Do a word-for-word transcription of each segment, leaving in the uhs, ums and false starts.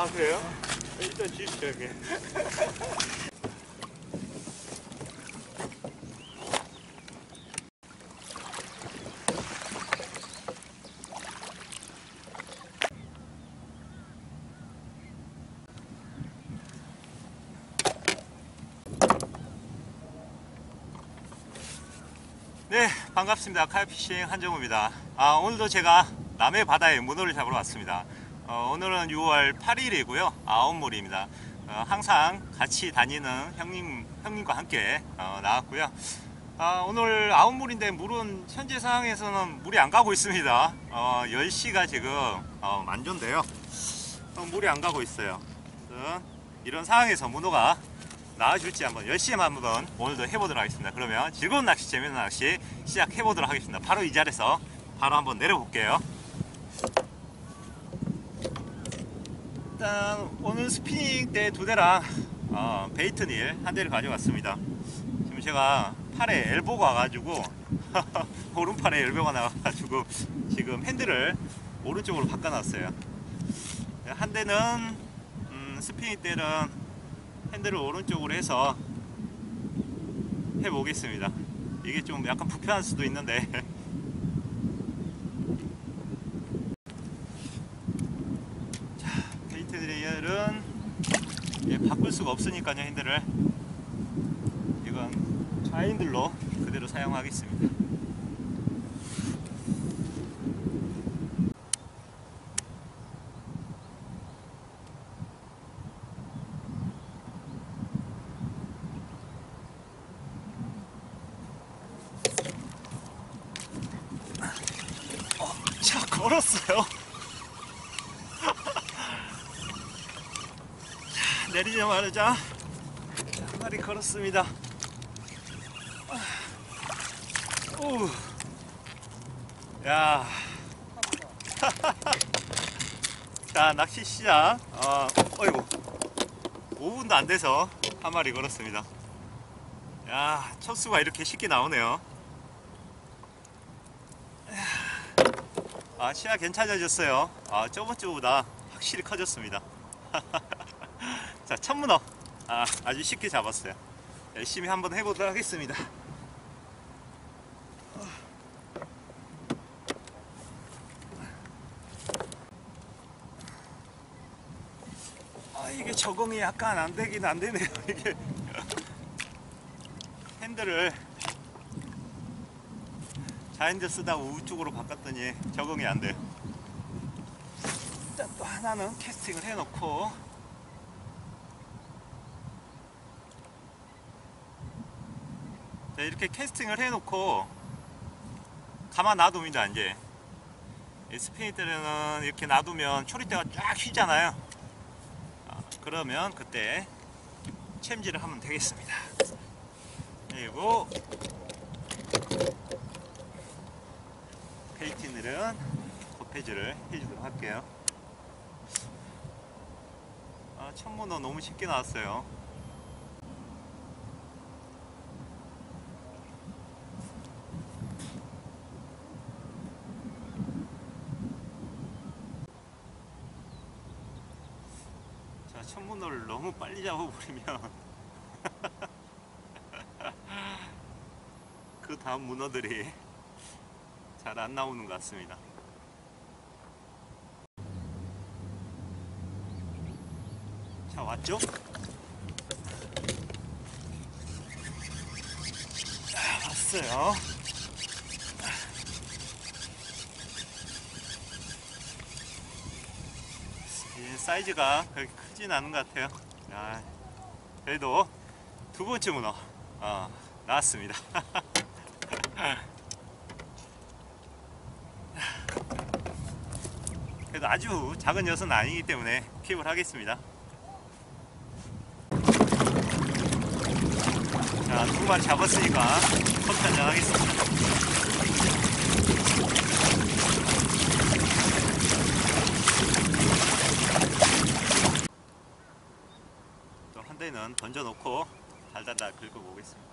아, 그래요? 일단 주십시오, 여기. 네, 반갑습니다. 카이피싱 한정우입니다. 아, 오늘도 제가 남해 바다에 문어를 잡으러 왔습니다. 어, 오늘은 유월 팔일이고요. 아홉물입니다. 어, 항상 같이 다니는 형님, 형님과 함께 어, 나왔고요. 아, 오늘 아홉물인데 물은 현재 상황에서는 물이 안 가고 있습니다. 어, 열 시가 지금 어, 만조인데요. 어, 물이 안 가고 있어요. 이런 상황에서 문어가 나와줄지 한번 열심히 한번 오늘도 해보도록 하겠습니다. 그러면 즐거운 낚시, 재밌는 낚시 시작해보도록 하겠습니다. 바로 이 자리에서 바로 한번 내려볼게요. 일단 오늘 스피닝 때 두 대랑 어, 베이트닐 한 대를 가져왔습니다. 지금 제가 팔에 엘보가 와가지고 오른팔에 엘보가 나와가지고 지금 핸들을 오른쪽으로 바꿔놨어요. 한 대는 음, 스피닝 때는 핸들을 오른쪽으로 해서 해보겠습니다. 이게 좀 약간 불편할 수도 있는데 자, 베이트 드레이어는 예, 바꿀 수가 없으니까요. 핸들을 이건 좌핸들로 그대로 사용하겠습니다. 자, 걸었어요. 자, 내리자마자 한 마리 걸었습니다. 오, 야, 자, 낚시 시작. 어, 어이구, 오 분도 안 돼서 한 마리 걸었습니다. 야, 첫 수가 이렇게 쉽게 나오네요. 아, 시야 괜찮아졌어요. 아, 저번 주보다 확실히 커졌습니다. 자, 첫문어. 아, 아주 쉽게 잡았어요. 열심히 한번 해보도록 하겠습니다. 아, 이게 적응이 약간 안 되긴 안 되네요. 이게 핸들을 좌핸들 쓰다가 우측으로 바꿨더니 적응이 안 돼요. 일단 또 하나는 캐스팅을 해놓고 자, 이렇게 캐스팅을 해놓고 가만 놔둡니다. 이제 스피닝 때는 이렇게 놔두면 초리대가 쫙 휘잖아요. 아, 그러면 그때 챔질을 하면 되겠습니다. 그리고 베이트닐은 곱해질을 해주도록 할게요. 아, 첫문어 너무 쉽게 나왔어요. 자, 첫문어를 너무 빨리 잡아버리면 그 다음 문어들이 잘 안 나오는 것 같습니다. 자, 왔죠? 아, 왔어요. 이 사이즈가 그렇게 크진 않은 것 같아요. 아, 그래도 두 번째 문어 어, 나왔습니다. 그래도 아주 작은 녀석은 아니기 때문에 킵을 하겠습니다. 자, 두 마리 잡았으니까 커피 한잔 하겠습니다. 또 한 대는 던져놓고 달달달 긁어보겠습니다.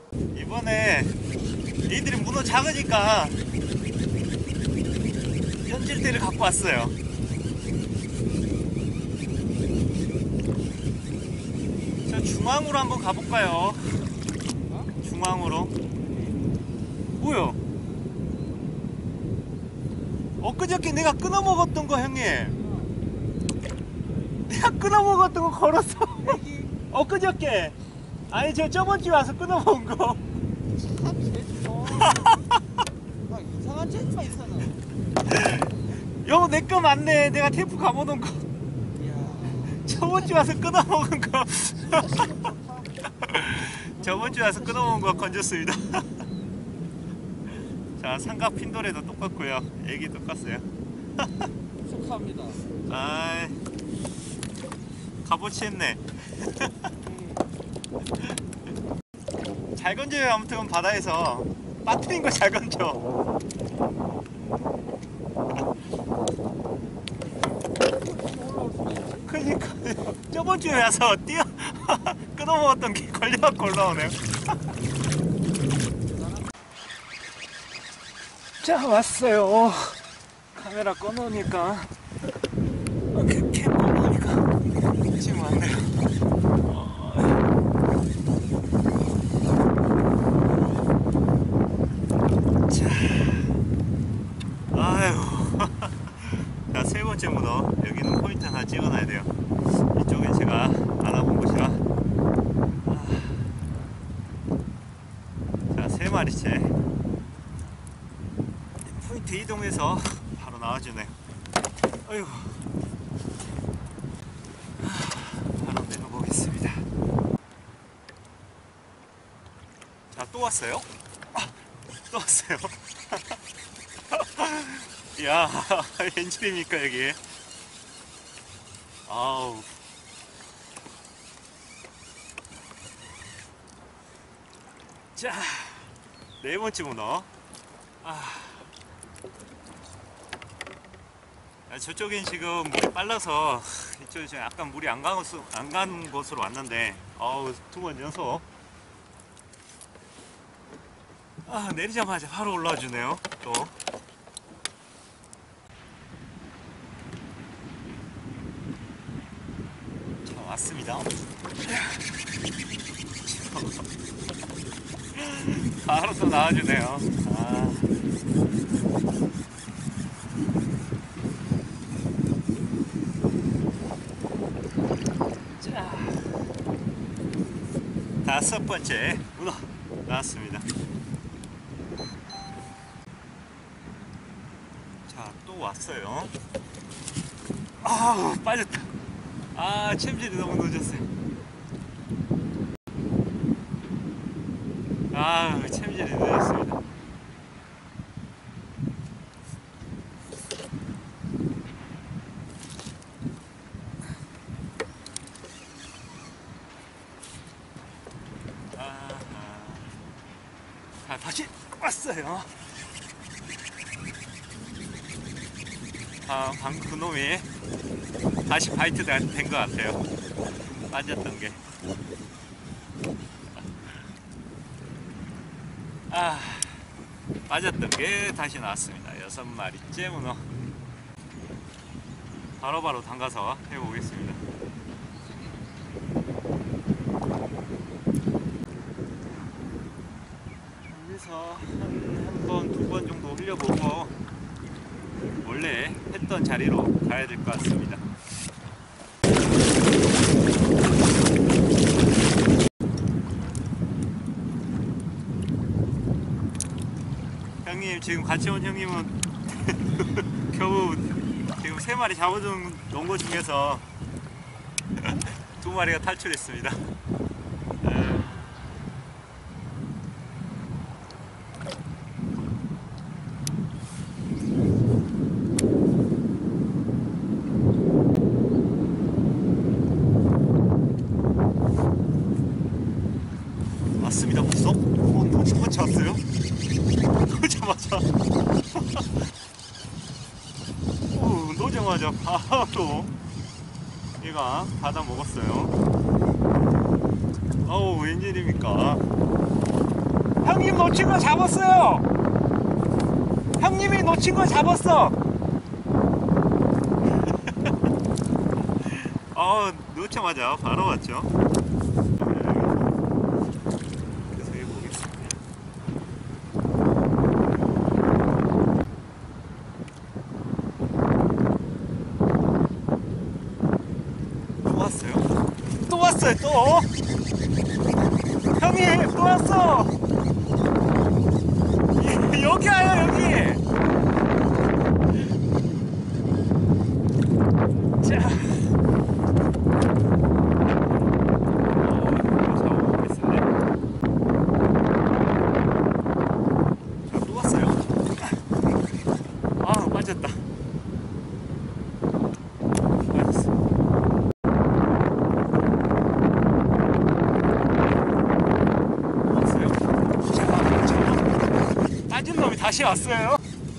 이번에 얘들이 문어 작으니까 변질대를 갖고 왔어요. 자, 중앙으로 한번 가볼까요? 중앙으로. 뭐야? 엊그저께 내가 끊어 먹었던 거, 형님. 내가 끊어 먹었던 거 걸었어. 엊그저께. 아니, 저 저번주에 와서 끊어 먹은 거. 참 재밌어. 막 이상한 재주가 있잖아. 요, 내 거 맞네. 내가 테이프 감아놓은 거. 이야. 저번주에 와서 끊어 먹은 거. 저번주에 와서 끊어 먹은 거 건졌습니다. 자, 삼각 핀도레도 똑같고요. 애기 똑같어요. 축하합니다. 아이, 값어치 했네. 잘 건져요. 아무튼 바다에서 빠뜨린 거 잘 건져. 그니까요. 저번 주에 와서 뛰어 끊어 먹었던 게 걸려갖고 올라오네요. 자, 왔어요. 카메라 꺼놓으니까, 캠 꺼놓으니까 지금 왔네요. 자, 아유. 자, 세 번째 문어. 여기는 포인트 하나 찍어놔야 돼요. 이쪽엔 제가 안 와본 곳이라. 아. 자, 세 마리째. 포인트 이동해서 바로 나와주네요. 어휴. 바로 내려보겠습니다. 자, 또 왔어요? 아, 또 왔어요. 이야, 웬일입니까, 여기. 아우. 자, 네 번째 문어. 아. 아, 저쪽엔 지금 물이 빨라서 이쪽에 지금 약간 물이 안 간 곳으로, 안 간 곳으로 왔는데, 어우, 두 번 연속. 아, 내리자마자 바로 올라와 주네요, 또. 자, 왔습니다. 바로 또 나와주네요. 아. 자, 다섯 번째 문어 나왔습니다. 자, 또 왔어요. 아우, 빠졌다. 아, 챔질이 너무 늦었어요. 아, 챔질이 늦었습니다. 아하. 자, 다시 왔어요. 아, 방금 그놈이 다시 바이트 된 것 같아요. 빠졌던 게. 아, 빠졌던 게 다시 나왔습니다. 여섯 마리째 문어. 바로바로 담가서 해보겠습니다. 여기서 한 번, 두 번 정도 흘려보고 원래 했던 자리로 가야 될 것 같습니다. 형님, 지금 같이 온 형님은 겨우 지금 세 마리 잡아둔 놓은 것 중에서 두 마리가 탈출했습니다. 왔습니다. 벌써? 어, 놓자마자 왔어요? 놓자마자 오, 놓자마자 바로 얘가 받아 먹었어요. 어우, 웬일입니까? 형님 놓친 거 잡았어요. 형님이 놓친 거 잡았어. 어, 넣자마자 바로 왔죠. 계속 해보겠습니다. 또 왔어요. 또 왔어요, 또. 형님, 또 왔어. 여기 와요, 여기. 자. 빠졌다. 빠졌어. 왔어요? 자, 자, 빠진 놈이 다시 왔어요.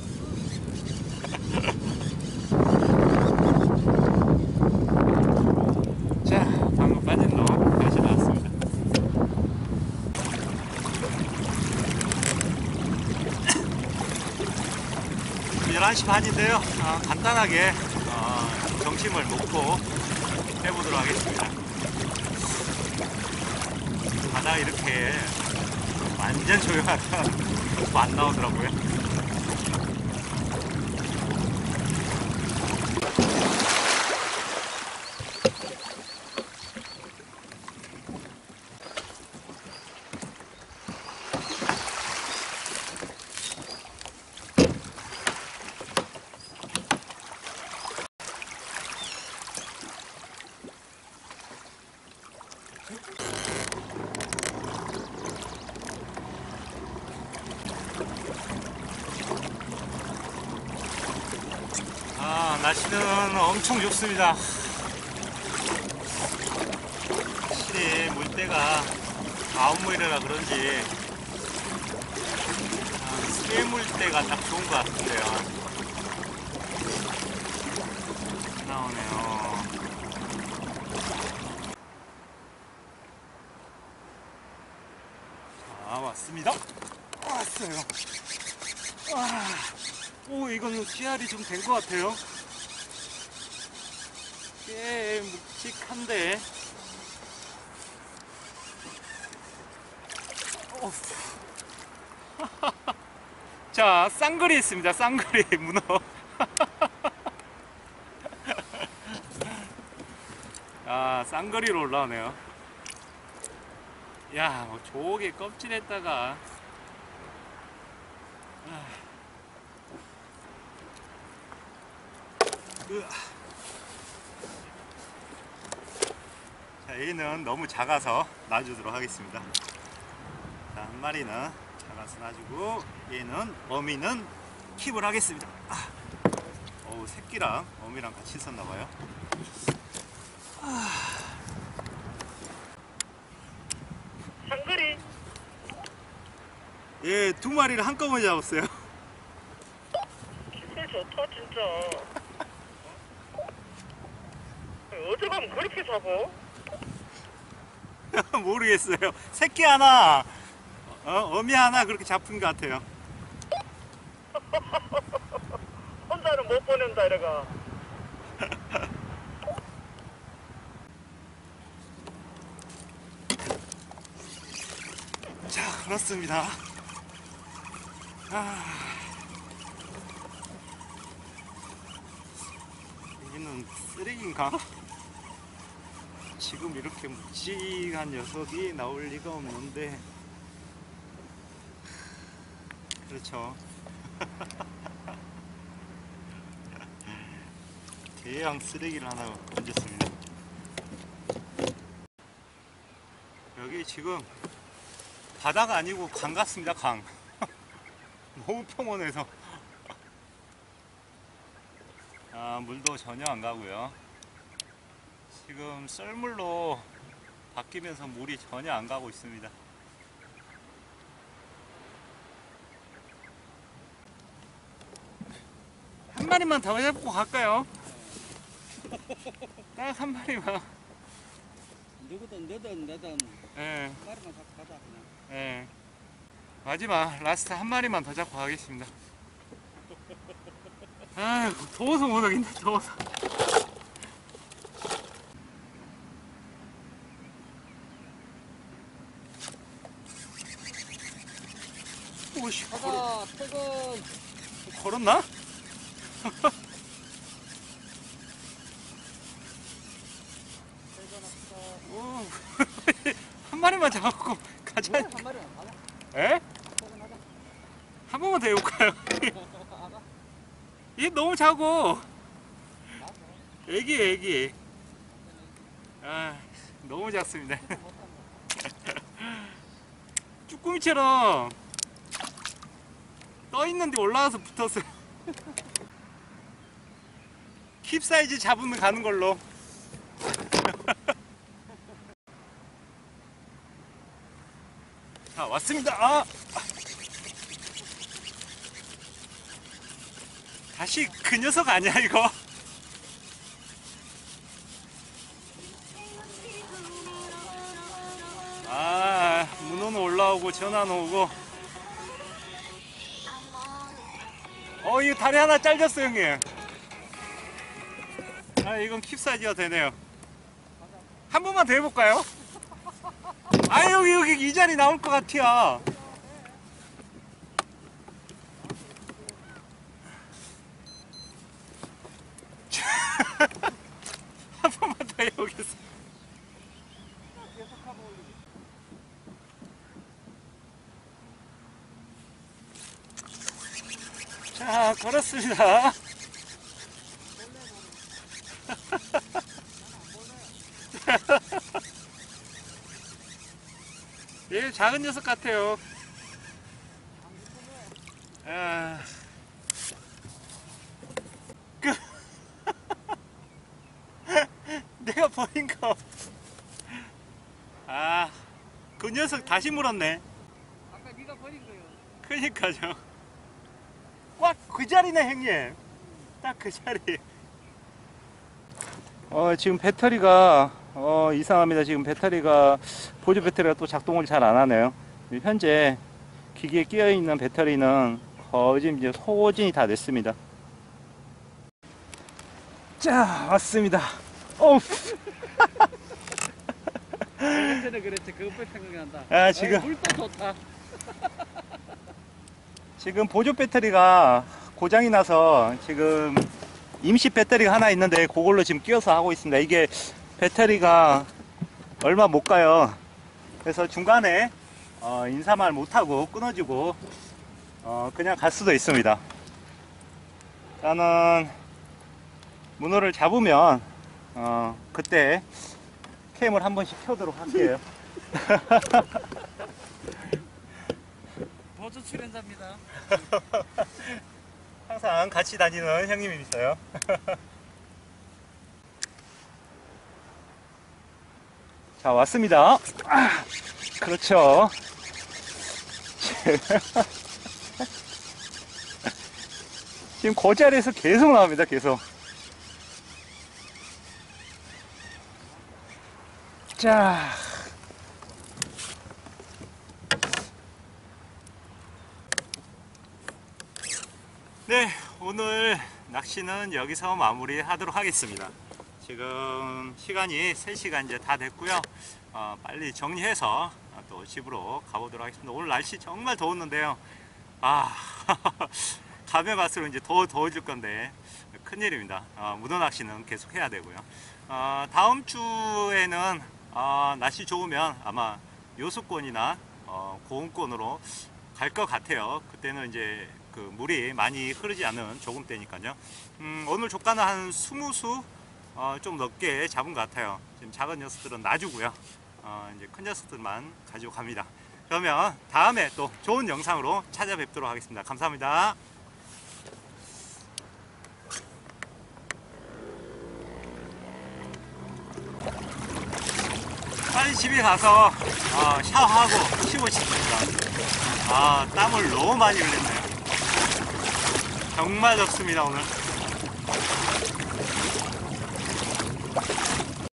자, 방금 빠진 놈 다시 나왔습니다. 열한 시 반인데요. 어, 간단하게 어, 점심을 먹고 해보도록 하겠습니다. 바다 이렇게 완전 조용하다 뭐 안 나오더라고요. 아, 날씨는 엄청 좋습니다. 확실히 물때가 아웃물이라 그런지 아, 쇠물때가 딱 좋은 것 같은데요. 나오네요. 자, 왔습니다. 왔어요. 와. 오, 이거는 씨알이 좀 된 것 같아요. 꽤 묵직한데. 자, 쌍거리 있습니다. 쌍거리 문어. 아, 쌍거리로 올라오네요. 야, 뭐 조개 껍질에다가. 아. 자, 얘는 너무 작아서 놔주도록 하겠습니다. 자, 한 마리는 작아서 놔주고 얘는 어미는 킵을 하겠습니다. 아. 어우, 새끼랑 어미랑 같이 있었나봐요. 아. 상거리. 예, 두 마리를 한꺼번에 잡았어요. 기술 좋다 진짜. 어디 가면 그렇게 잡어? 모르겠어요. 새끼 하나, 어, 어미 하나 그렇게 잡힌 것 같아요. 혼자는 못 보낸다 이래가. 자, 그렇습니다. 아, 여기는 쓰레기인가? 지금 이렇게 묵직한 녀석이 나올 리가 없는데. 그렇죠. 대양 쓰레기를 하나 던졌습니다. 여기 지금 바다가 아니고 강 같습니다. 강. 너무 평온해서 아, 물도 전혀 안 가고요. 지금 썰물로 바뀌면서 물이 전혀 안 가고 있습니다. 한 마리만 더 잡고 갈까요? 딱 한 마리만. 누구든 너든 내든 예, 한 마리만 잡고 가자 그냥. 예. 마지막 라스트 한 마리만 더 잡고 가겠습니다. 아휴, 더워서 못 하겠네, 더워서. 조금 걸었나? 오, 한 마리만 잡고 가자. 한 마리만 가자. 에? 퇴근하자. 한 번만 더 해볼까요? 얘 너무 작어. 애기 애기. 아, 너무 작습니다. 쭈꾸미처럼 떠 있는데 올라와서 붙었어요. 킵 사이즈 잡으면 가는 걸로. 자, 왔습니다. 아! 다시 그 녀석 아니야 이거? 아, 문어는 올라오고 전화는 오고. 어, 이거 다리 하나 잘렸어 형님. 아, 이건 킵 사이즈가 되네요. 한 번만 더 해볼까요? 아, 여기 여기 이 자리 나올 것 같아요. 한 번만 더 해보겠습니다. 자, 걸었습니다. 예, 작은 녀석 같아요. 아, 그 내가 버린 거. 아, 그 녀석 다시 물었네. 아까 네가 버린 거요. 그니까요. 꽉 그 자리네 형님. 딱 그 자리. 어, 지금 배터리가 어, 이상합니다. 지금 배터리가 보조 배터리가 또 작동을 잘 안 하네요. 현재 기기에 끼어 있는 배터리는 거의 지금 이제 소진이 다 됐습니다. 자, 왔습니다. 어우. 그때는 그랬지. 그것뿐 생각이 난다. 아, 지금 어이, 물도 좋다. 지금 보조 배터리가 고장이 나서 지금 임시 배터리가 하나 있는데 그걸로 지금 끼워서 하고 있습니다. 이게 배터리가 얼마 못 가요. 그래서 중간에 어, 인사말 못하고 끊어지고 어, 그냥 갈 수도 있습니다. 저는 문어를 잡으면 어, 그때 캠을 한 번씩 켜도록 할게요. 보조 출연자입니다. 항상 같이 다니는 형님이 있어요. 자, 왔습니다. 아, 그렇죠. 지금 그 자리에서 계속 나옵니다. 계속. 자, 네, 오늘 낚시는 여기서 마무리 하도록 하겠습니다. 지금 시간이 세 시간 이제 다 됐고요. 어, 빨리 정리해서 또 집으로 가보도록 하겠습니다. 오늘 날씨 정말 더웠는데요. 아, 가면 갈수록 이제 더 더워질 건데 큰일입니다. 어, 문어 낚시는 계속 해야 되고요. 어, 다음 주에는 어, 날씨 좋으면 아마 요수권이나 어, 고흥권으로 갈 것 같아요. 그때는 이제 그 물이 많이 흐르지 않은 조금대니까요. 음, 오늘 조가는 한 이십 수 어, 좀 넘게 잡은 것 같아요. 지금 작은 녀석들은 놔주고요. 어, 이제 큰 녀석들만 가지고 갑니다. 그러면 다음에 또 좋은 영상으로 찾아뵙도록 하겠습니다. 감사합니다. 빨리 집에 가서 어, 샤워하고 쉬고 싶습니다. 아, 땀을 너무 많이 흘렸네요. 정말 덥습니다 오늘.